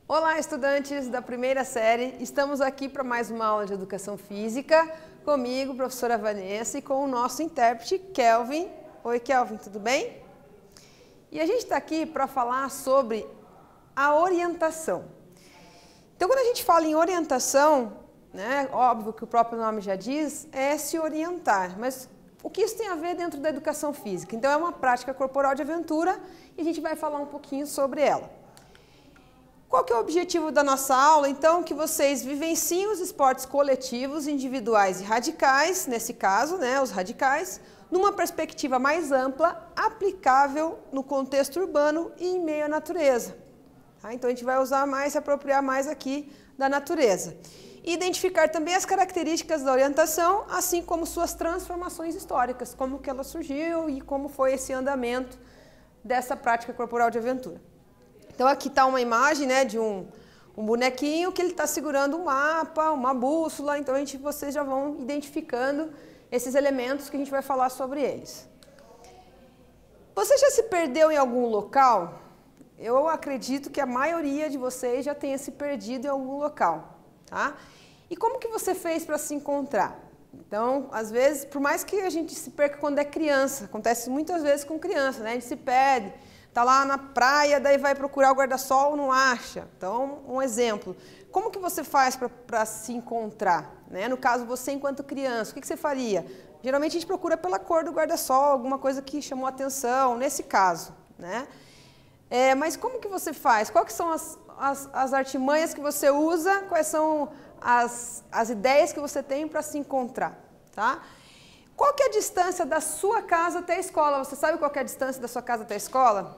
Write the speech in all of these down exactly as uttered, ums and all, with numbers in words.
Olá, estudantes da primeira série. Estamos aqui para mais uma aula de Educação Física, comigo, professora Vanessa, e com o nosso intérprete, Kelvin. Oi, Kelvin, tudo bem? E a gente está aqui para falar sobre a orientação. Então, quando a gente fala em orientação, né, óbvio que o próprio nome já diz, é se orientar, mas o que isso tem a ver dentro da educação física? Então, é uma prática corporal de aventura e a gente vai falar um pouquinho sobre ela. Qual que é o objetivo da nossa aula? Então, que vocês vivenciem os esportes coletivos, individuais e radicais, nesse caso, né, os radicais, numa perspectiva mais ampla, aplicável no contexto urbano e em meio à natureza. Tá? Então, a gente vai usar mais, se apropriar mais aqui da natureza. E identificar também as características da orientação, assim como suas transformações históricas, como que ela surgiu e como foi esse andamento dessa prática corporal de aventura. Então, aqui está uma imagem, né, de um, um bonequinho que ele está segurando um mapa, uma bússola. Então, a gente, vocês já vão identificando esses elementos que a gente vai falar sobre eles. Você já se perdeu em algum local? Eu acredito que a maioria de vocês já tenha se perdido em algum local, tá? E como que você fez para se encontrar? Então, às vezes, por mais que a gente se perca quando é criança, acontece muitas vezes com criança, né? A gente se perde. Está lá na praia, daí vai procurar o guarda-sol, não acha. Então, um exemplo. Como que você faz para se encontrar? Né? No caso, você enquanto criança, o que, que você faria? Geralmente a gente procura pela cor do guarda-sol, alguma coisa que chamou atenção, nesse caso. Né? É, mas como que você faz? Quais são as, as, as artimanhas que você usa? Quais são as, as ideias que você tem para se encontrar? Tá? Qual que é a distância da sua casa até a escola? Você sabe qual que é a distância da sua casa até a escola?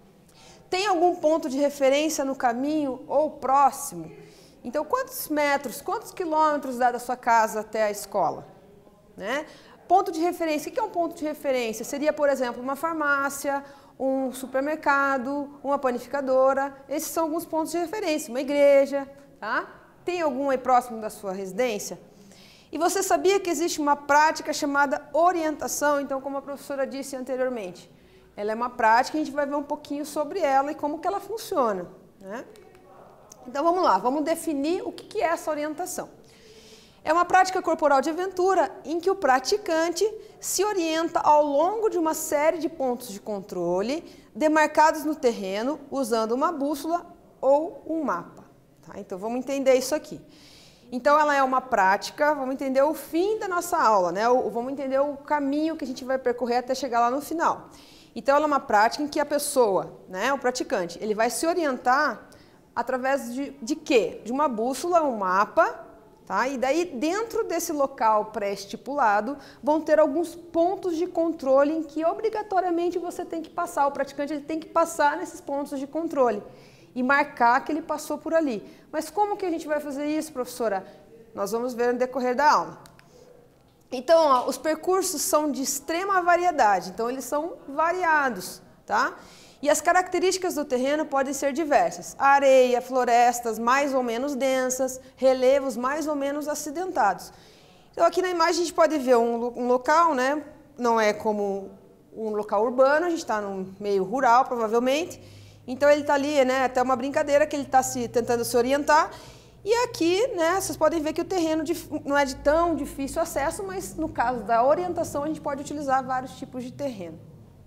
Tem algum ponto de referência no caminho ou próximo? Então, quantos metros, quantos quilômetros dá da sua casa até a escola? Né? Ponto de referência. O que é um ponto de referência? Seria, por exemplo, uma farmácia, um supermercado, uma panificadora. Esses são alguns pontos de referência. Uma igreja. Tá? Tem algum aí próximo da sua residência? E você sabia que existe uma prática chamada orientação? Então, como a professora disse anteriormente, ela é uma prática e a gente vai ver um pouquinho sobre ela e como que ela funciona. Né? Então, vamos lá, vamos definir o que é essa orientação. É uma prática corporal de aventura em que o praticante se orienta ao longo de uma série de pontos de controle demarcados no terreno usando uma bússola ou um mapa. Tá? Então, vamos entender isso aqui. Então, ela é uma prática, vamos entender o fim da nossa aula, né? O, vamos entender o caminho que a gente vai percorrer até chegar lá no final. Então, ela é uma prática em que a pessoa, né, o praticante, ele vai se orientar através de, de quê? De uma bússola, um mapa, tá? E daí, dentro desse local pré-estipulado, vão ter alguns pontos de controle em que, obrigatoriamente, você tem que passar. O praticante ele tem que passar nesses pontos de controle e marcar que ele passou por ali. Mas como que a gente vai fazer isso, professora? Nós vamos ver no decorrer da aula. Então, ó, os percursos são de extrema variedade, então eles são variados, tá? E as características do terreno podem ser diversas. Areia, florestas mais ou menos densas, relevos mais ou menos acidentados. Então, aqui na imagem a gente pode ver um, um local, né? Não é como um local urbano, a gente está num meio rural, provavelmente. Então, ele está ali, né, até uma brincadeira que ele está se, tentando se orientar. E aqui, né, vocês podem ver que o terreno não é de tão difícil acesso, mas no caso da orientação, a gente pode utilizar vários tipos de terreno.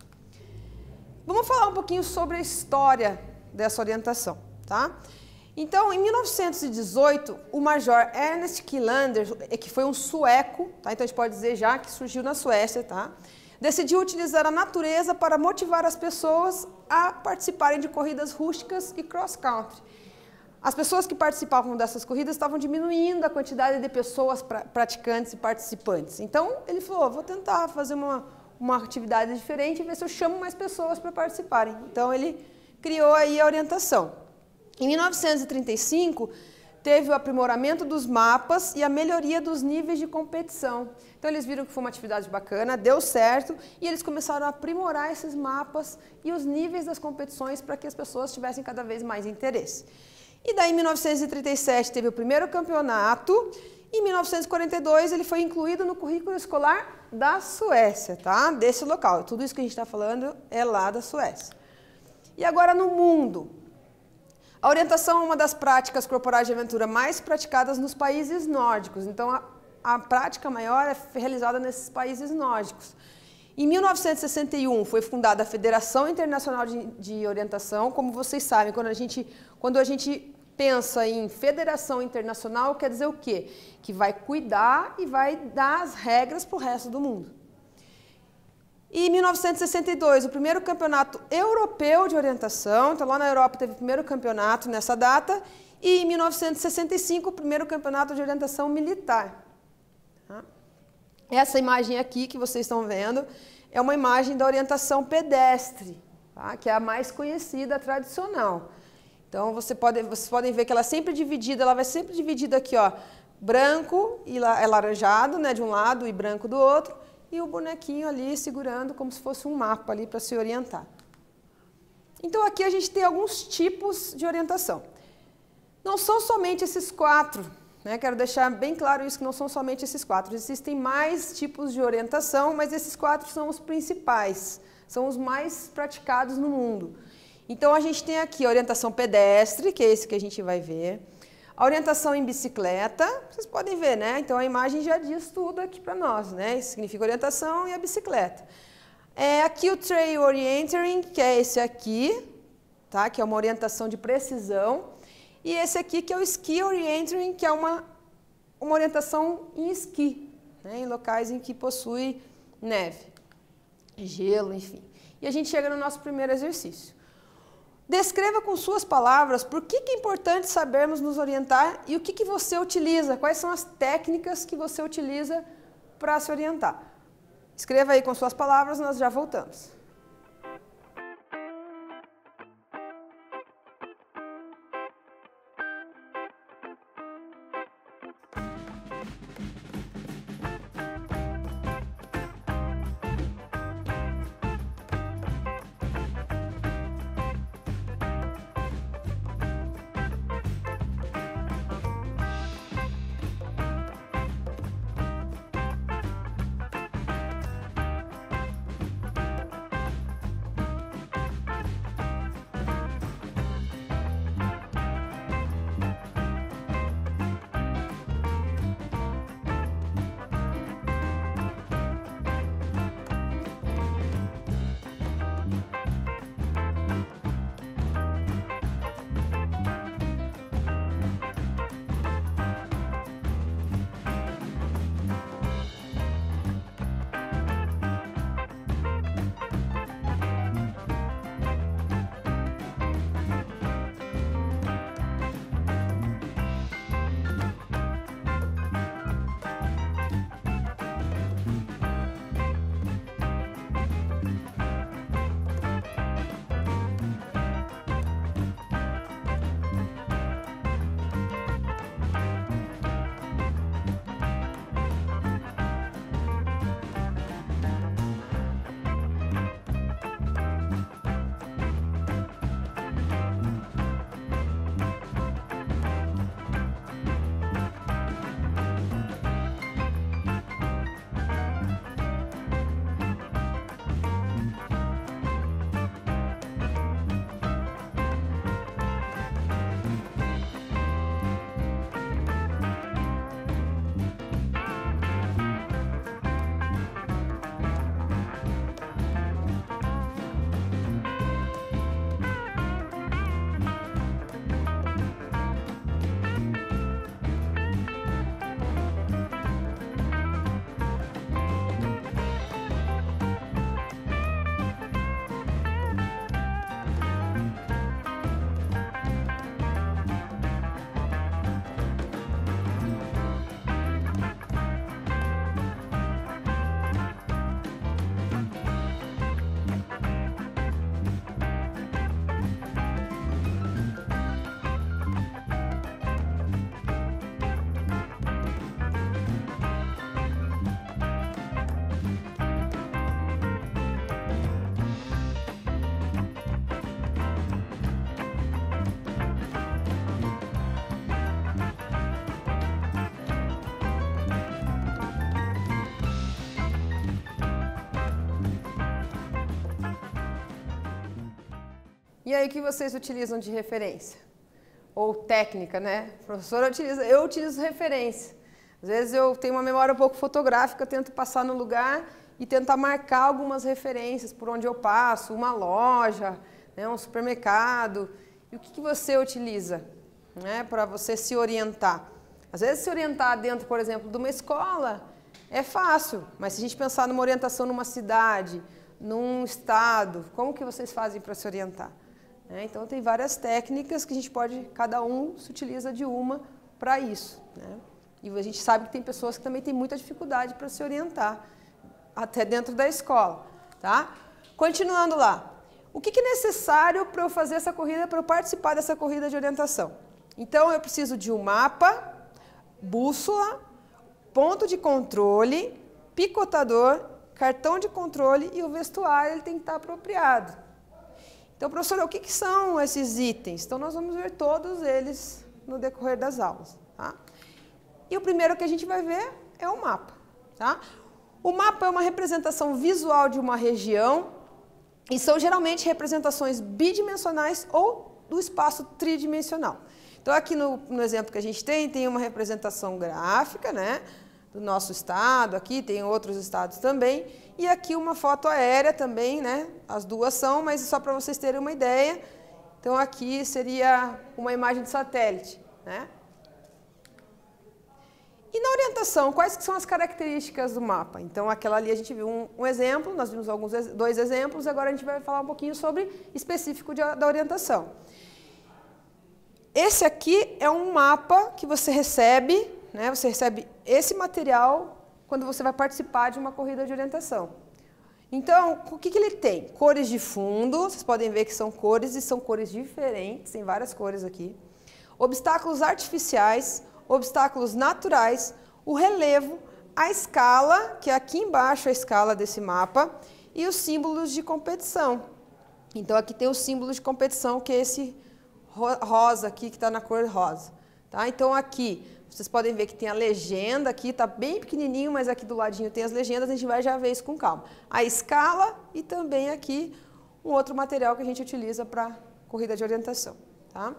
Vamos falar um pouquinho sobre a história dessa orientação, tá? Então, em mil novecentos e dezoito, o major Ernest Kilander, que foi um sueco, tá? Então a gente pode dizer já que surgiu na Suécia, tá? Decidiu utilizar a natureza para motivar as pessoas a participarem de corridas rústicas e cross-country. As pessoas que participavam dessas corridas estavam diminuindo a quantidade de pessoas pra, praticantes e participantes. Então, ele falou, vou tentar fazer uma, uma atividade diferente e ver se eu chamo mais pessoas para participarem. Então, ele criou aí a orientação. Em mil novecentos e trinta e cinco, teve o aprimoramento dos mapas e a melhoria dos níveis de competição. Então, eles viram que foi uma atividade bacana, deu certo, e eles começaram a aprimorar esses mapas e os níveis das competições para que as pessoas tivessem cada vez mais interesse. E daí, em mil novecentos e trinta e sete, teve o primeiro campeonato, e em mil novecentos e quarenta e dois, ele foi incluído no currículo escolar da Suécia, tá? Desse local. Tudo isso que a gente está falando é lá da Suécia. E agora, no mundo, A orientação é uma das práticas corporais de aventura mais praticadas nos países nórdicos. Então, a, a prática maior é realizada nesses países nórdicos. Em mil novecentos e sessenta e um foi fundada a Federação Internacional de, de Orientação. Como vocês sabem, quando a gente, quando a gente pensa em federação internacional, quer dizer o quê? Que vai cuidar e vai dar as regras para o resto do mundo. E em mil novecentos e sessenta e dois, o primeiro campeonato europeu de orientação, então lá na Europa teve o primeiro campeonato nessa data, e em mil novecentos e sessenta e cinco o primeiro campeonato de orientação militar. Essa imagem aqui que vocês estão vendo é uma imagem da orientação pedestre, tá? Que é a mais conhecida, tradicional. Então você pode, vocês podem ver que ela é sempre dividida, ela vai sempre dividida aqui, ó, branco e alaranjado, né, de um lado e branco do outro, e o bonequinho ali segurando como se fosse um mapa ali para se orientar. Então aqui a gente tem alguns tipos de orientação. Não são somente esses quatro, né? Quero deixar bem claro isso, que não são somente esses quatro. Existem mais tipos de orientação, mas esses quatro são os principais, são os mais praticados no mundo. Então a gente tem aqui a orientação pedestre, que é esse que a gente vai ver. A orientação em bicicleta, vocês podem ver, né? Então a imagem já diz tudo aqui para nós, né? Isso significa orientação e a bicicleta. É aqui o Trail Orienteering, que é esse aqui, tá? Que é uma orientação de precisão. E esse aqui que é o Ski Orienteering, que é uma, uma orientação em esqui, né? Em locais em que possui neve, gelo, enfim. E a gente chega no nosso primeiro exercício. Descreva com suas palavras por que é importante sabermos nos orientar e o que, que você utiliza, quais são as técnicas que você utiliza para se orientar. Escreva aí com suas palavras, nós já voltamos. E aí, o que vocês utilizam de referência? ou técnica, né? A professora utiliza, eu utilizo referência. Às vezes eu tenho uma memória um pouco fotográfica, eu tento passar no lugar e tentar marcar algumas referências por onde eu passo, uma loja, né, um supermercado. E o que, que você utiliza, né, para você se orientar? Às vezes se orientar dentro, por exemplo, de uma escola é fácil, mas se a gente pensar numa orientação numa cidade, num estado, como que vocês fazem para se orientar? É, então tem várias técnicas que a gente pode, cada um se utiliza de uma para isso, né? E a gente sabe que tem pessoas que também têm muita dificuldade para se orientar, até dentro da escola, tá? Continuando lá. O que, que é necessário para eu fazer essa corrida, para eu participar dessa corrida de orientação? Então, eu preciso de um mapa, bússola, ponto de controle, picotador, cartão de controle e o vestuário ele tem que estar apropriado. Então, professora, o que, que são esses itens? Então, nós vamos ver todos eles no decorrer das aulas, tá? E o primeiro que a gente vai ver é o mapa, tá? O mapa é uma representação visual de uma região e são geralmente representações bidimensionais ou do espaço tridimensional. Então, aqui no, no exemplo que a gente tem, tem uma representação gráfica, né, do nosso estado, aqui tem outros estados também, e aqui uma foto aérea também, né, as duas são, mas só para vocês terem uma ideia. Então, aqui seria uma imagem de satélite, né? E na orientação, quais que são as características do mapa? Então, aquela ali a gente viu um, um exemplo, nós vimos alguns, dois exemplos, agora a gente vai falar um pouquinho sobre específico de, da orientação. Esse aqui é um mapa que você recebe, né, você recebe esse material quando você vai participar de uma corrida de orientação. Então, o que, que ele tem? Cores de fundo, vocês podem ver que são cores e são cores diferentes, tem várias cores aqui. Obstáculos artificiais, obstáculos naturais, o relevo, a escala, que é aqui embaixo a escala desse mapa, e os símbolos de competição. Então, aqui tem o símbolo de competição, que é esse rosa aqui, que está na cor rosa. Tá? Então, aqui, vocês podem ver que tem a legenda aqui, está bem pequenininho, mas aqui do ladinho tem as legendas, a gente vai já ver isso com calma. A escala e também aqui um outro material que a gente utiliza para corrida de orientação. Tá?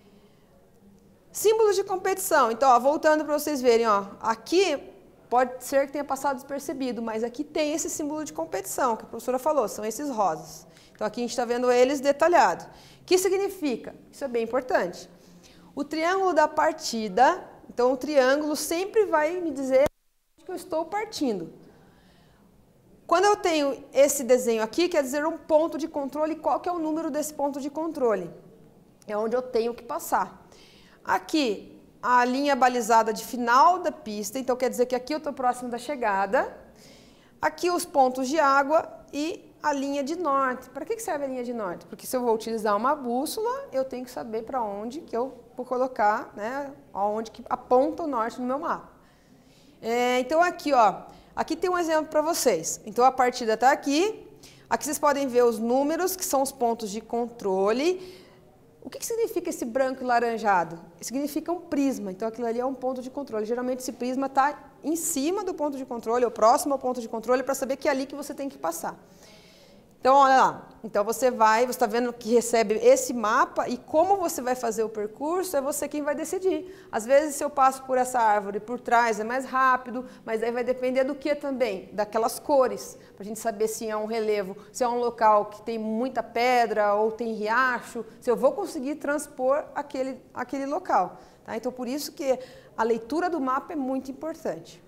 Símbolos de competição. Então, ó, voltando para vocês verem, ó, aqui pode ser que tenha passado despercebido, mas aqui tem esse símbolo de competição, que a professora falou, são esses rosas. Então, aqui a gente está vendo eles detalhados. O que significa? Isso é bem importante. O triângulo da partida, então o triângulo sempre vai me dizer que eu estou partindo. Quando eu tenho esse desenho aqui, quer dizer um ponto de controle, qual que é o número desse ponto de controle? É onde eu tenho que passar. Aqui, a linha balizada de final da pista, então quer dizer que aqui eu estou próximo da chegada. Aqui os pontos de água e a linha de norte. Para que serve a linha de norte? Porque se eu vou utilizar uma bússola, eu tenho que saber para onde que eu vou colocar, né, aonde que aponta o norte no meu mapa. É, então aqui, ó, aqui tem um exemplo para vocês. Então a partida está aqui. Aqui vocês podem ver os números, que são os pontos de controle. O que, que significa esse branco e laranjado? Significa um prisma, então aquilo ali é um ponto de controle. Geralmente esse prisma está em cima do ponto de controle, ou próximo ao ponto de controle, para saber que é ali que você tem que passar. Então, olha lá, então você vai, você está vendo que recebe esse mapa e como você vai fazer o percurso, é você quem vai decidir. Às vezes, se eu passo por essa árvore por trás, é mais rápido, mas aí vai depender do que também? Daquelas cores, para a gente saber se é um relevo, se é um local que tem muita pedra ou tem riacho, se eu vou conseguir transpor aquele, aquele local. Tá? Então, por isso que a leitura do mapa é muito importante.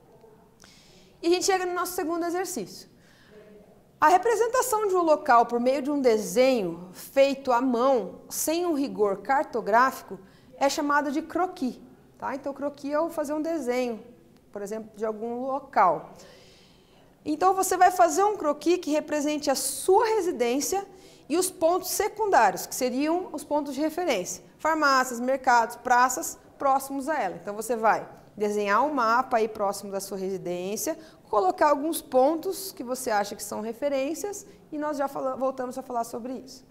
E a gente chega no nosso segundo exercício. A representação de um local por meio de um desenho feito à mão, sem um rigor cartográfico, é chamado de croquis. Tá? Então, croquis é eu fazer um desenho, por exemplo, de algum local. Então, você vai fazer um croquis que represente a sua residência e os pontos secundários, que seriam os pontos de referência. Farmácias, mercados, praças próximos a ela. Então, você vai desenhar um mapa aí próximo da sua residência, colocar alguns pontos que você acha que são referências e nós já fala, voltamos a falar sobre isso.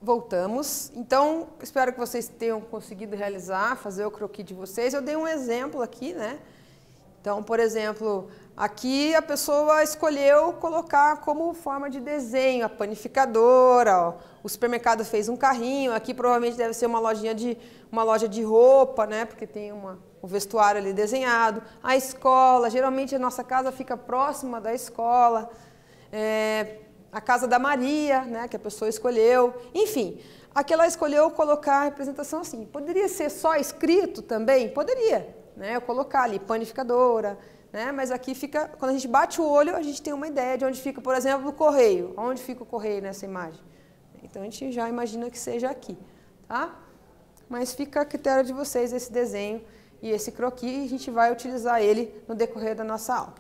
voltamos. Então, espero que vocês tenham conseguido realizar, fazer o croquis de vocês. Eu dei um exemplo aqui, né? Então, por exemplo, aqui a pessoa escolheu colocar como forma de desenho a panificadora, ó. O supermercado fez um carrinho, aqui provavelmente deve ser uma lojinha de uma loja de roupa, né? Porque tem uma, o vestuário ali desenhado. A escola, geralmente a nossa casa fica próxima da escola. É, a casa da Maria, né? Que a pessoa escolheu. Enfim, aqui ela escolheu colocar a representação assim. Poderia ser só escrito também? Poderia. Né, eu colocar ali panificadora, né, mas aqui fica, quando a gente bate o olho, a gente tem uma ideia de onde fica, por exemplo, o correio. Onde fica o correio nessa imagem? Então a gente já imagina que seja aqui, tá? Mas fica a critério de vocês esse desenho e esse croquis, e a gente vai utilizar ele no decorrer da nossa aula.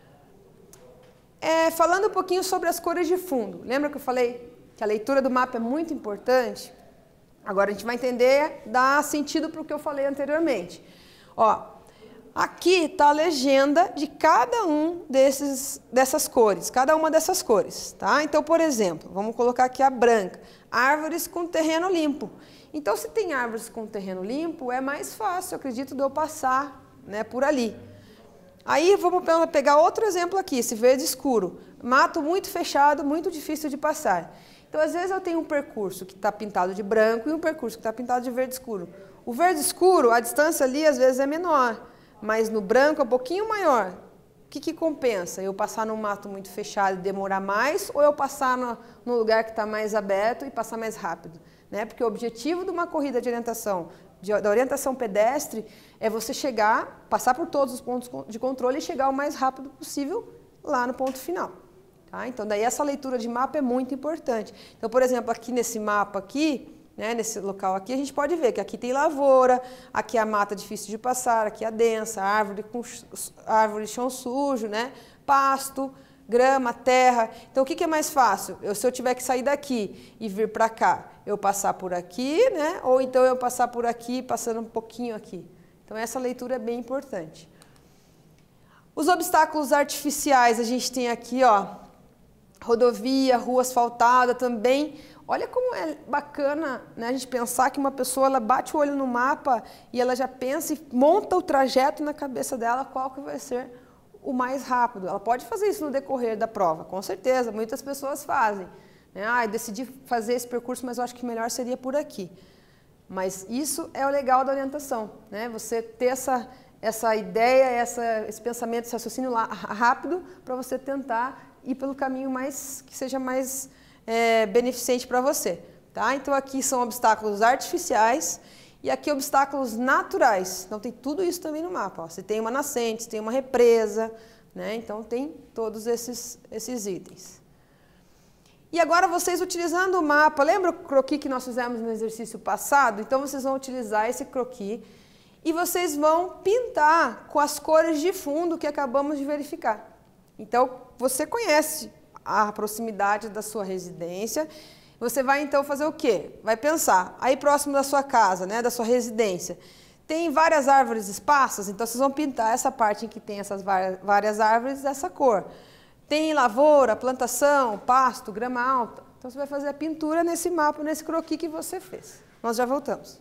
É, falando um pouquinho sobre as cores de fundo, lembra que eu falei que a leitura do mapa é muito importante? Agora a gente vai entender, dar sentido para o que eu falei anteriormente. Ó, aqui está a legenda de cada um desses, dessas cores, cada uma dessas cores, tá? Então, por exemplo, vamos colocar aqui a branca, árvores com terreno limpo. Então, se tem árvores com terreno limpo, é mais fácil, eu acredito, de eu passar, né, por ali. Aí, vamos pegar outro exemplo aqui, esse verde escuro, mato muito fechado, muito difícil de passar. Então, às vezes eu tenho um percurso que está pintado de branco e um percurso que está pintado de verde escuro. O verde escuro, a distância ali às vezes é menor, mas no branco é um pouquinho maior. O que que compensa? Eu passar num mato muito fechado e demorar mais, ou eu passar no, no lugar que está mais aberto e passar mais rápido? Né? Porque o objetivo de uma corrida de orientação, de, da orientação pedestre, é você chegar, passar por todos os pontos de controle e chegar o mais rápido possível lá no ponto final. Tá? Então, daí essa leitura de mapa é muito importante. Então, por exemplo, aqui nesse mapa aqui, né, nesse local aqui, a gente pode ver que aqui tem lavoura, aqui a mata difícil de passar, aqui a densa, árvore com árvore, chão sujo, né, pasto, grama, terra. Então, o que que é mais fácil? Eu, se eu tiver que sair daqui e vir para cá, eu passar por aqui, né, ou então eu passar por aqui, passando um pouquinho aqui. Então, essa leitura é bem importante. Os obstáculos artificiais, a gente tem aqui, ó, rodovia, rua asfaltada também. Olha como é bacana, né, a gente pensar que uma pessoa ela bate o olho no mapa e ela já pensa e monta o trajeto na cabeça dela qual que vai ser o mais rápido. Ela pode fazer isso no decorrer da prova, com certeza, muitas pessoas fazem. Né? Ah, eu decidi fazer esse percurso, mas eu acho que melhor seria por aqui. Mas isso é o legal da orientação, né? Você ter essa, essa ideia, essa, esse pensamento, esse raciocínio lá, rápido para você tentar ir pelo caminho mais que seja mais É, beneficente para você, tá? Então aqui são obstáculos artificiais e aqui obstáculos naturais. Então tem tudo isso também no mapa. Ó. Você tem uma nascente, você tem uma represa, né? Então tem todos esses, esses itens. E agora vocês utilizando o mapa, lembra o croquis que nós fizemos no exercício passado? Então vocês vão utilizar esse croquis e vocês vão pintar com as cores de fundo que acabamos de verificar. Então você conhece a proximidade da sua residência, você vai então fazer o quê? Vai pensar, aí próximo da sua casa, né, da sua residência, tem várias árvores esparsas, então vocês vão pintar essa parte em que tem essas várias árvores dessa cor. Tem lavoura, plantação, pasto, grama alta, então você vai fazer a pintura nesse mapa, nesse croquis que você fez. Nós já voltamos.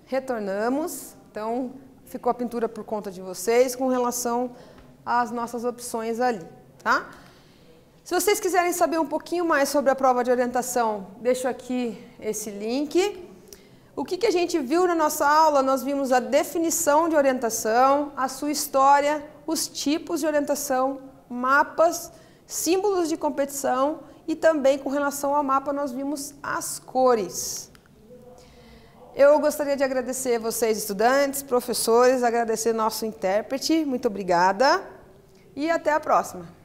retornamos. Então, ficou a pintura por conta de vocês com relação às nossas opções ali, tá? Se vocês quiserem saber um pouquinho mais sobre a prova de orientação, deixo aqui esse link. O que, que a gente viu na nossa aula? Nós vimos a definição de orientação, a sua história, os tipos de orientação, mapas, símbolos de competição e também com relação ao mapa nós vimos as cores. Eu gostaria de agradecer vocês, estudantes, professores, agradecer nosso intérprete. Muito obrigada e até a próxima.